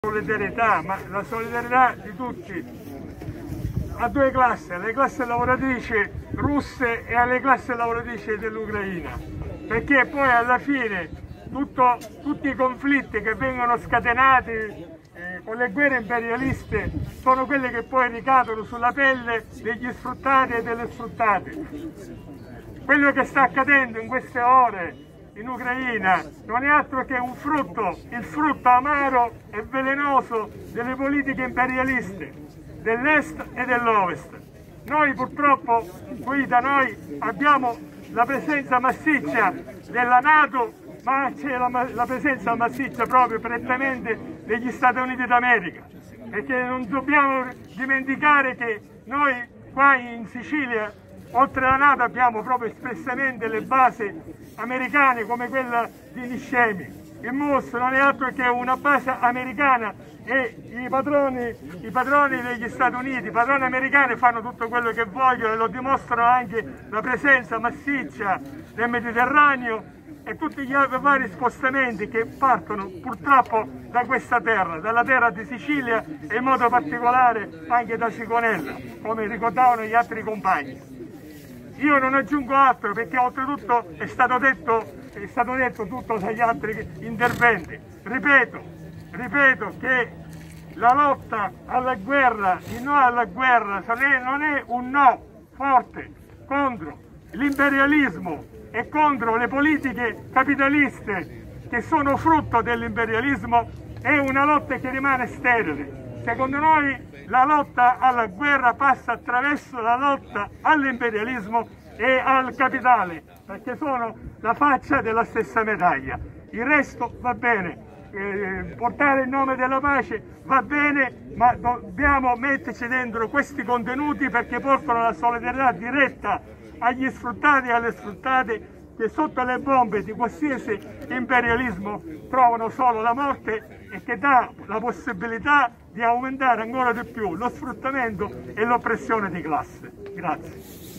solidarietà, ma la solidarietà di tutti a due classi, alle classi lavoratrici russe e alle classi lavoratrici dell'Ucraina, perché poi alla fine tutti i conflitti che vengono scatenati con le guerre imperialiste sono quelli che poi ricadono sulla pelle degli sfruttati e delle sfruttate. Quello che sta accadendo in queste ore in Ucraina non è altro che un frutto, il frutto amaro e velenoso delle politiche imperialiste dell'est e dell'ovest. Noi purtroppo qui da noi abbiamo la presenza massiccia della NATO, ma c'è la presenza massiccia proprio prettamente degli Stati Uniti d'America, perché non dobbiamo dimenticare che noi qua in Sicilia, oltre alla NATO, abbiamo proprio espressamente le basi americane come quella di Niscemi. Il MUOS non è altro che una base americana e i padroni degli Stati Uniti, i padroni americani fanno tutto quello che vogliono e lo dimostrano anche la presenza massiccia nel Mediterraneo e tutti gli vari spostamenti che partono purtroppo da questa terra, dalla terra di Sicilia e in modo particolare anche da Sigonella, come ricordavano gli altri compagni. Io non aggiungo altro perché oltretutto è stato detto tutto dagli altri interventi. Ripeto che la lotta alla guerra, il no alla guerra non è un no forte contro l'imperialismo e contro le politiche capitaliste che sono frutto dell'imperialismo, è una lotta che rimane sterile. Secondo noi la lotta alla guerra passa attraverso la lotta all'imperialismo e al capitale, perché sono la faccia della stessa medaglia. Il resto va bene, portare il nome della pace va bene, ma dobbiamo metterci dentro questi contenuti perché portano la solidarietà diretta agli sfruttati e alle sfruttate che sotto le bombe di qualsiasi imperialismo trovano solo la morte e che dà la possibilità di aumentare ancora di più lo sfruttamento e l'oppressione di classe. Grazie.